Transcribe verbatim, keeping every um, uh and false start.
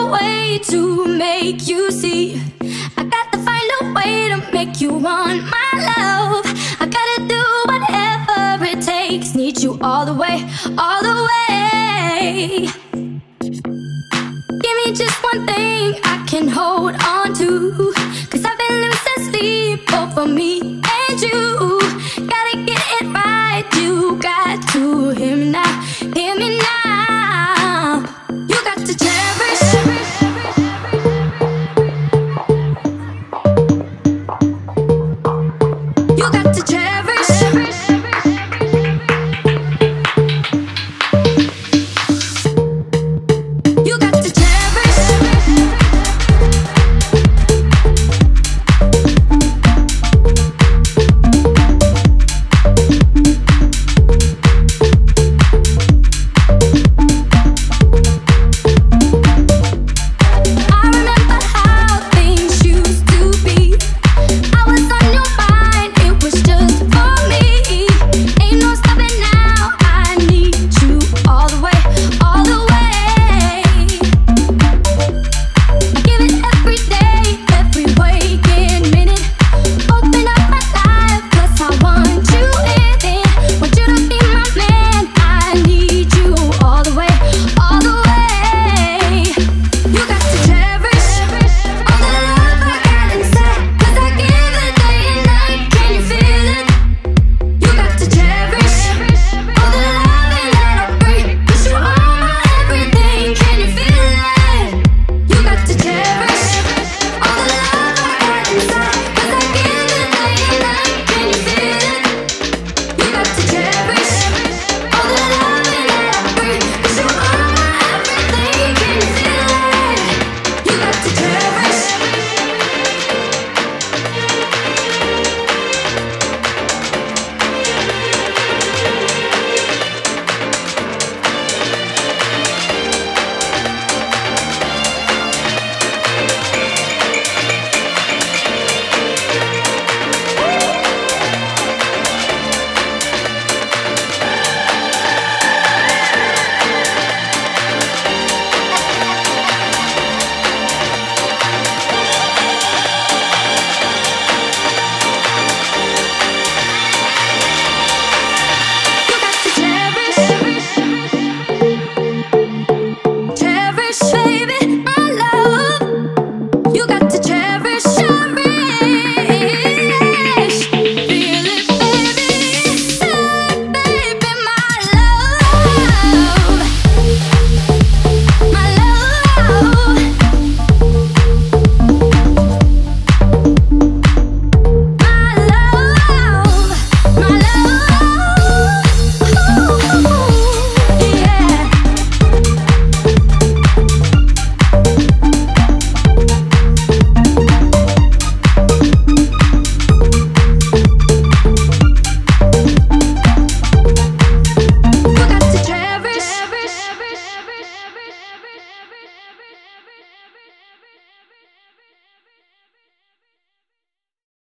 a way to make you see. I gotta find a way to make you want my love. I gotta do whatever it takes. Need you all the way, all the way. Give me just one thing I can hold on to, 'cause I've been losing sleep over me and you. Gotta get it right, you got to hear me now.